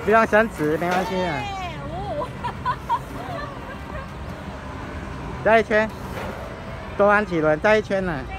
不用伸直，没关系啊。再一圈，多按几轮，再一圈呢。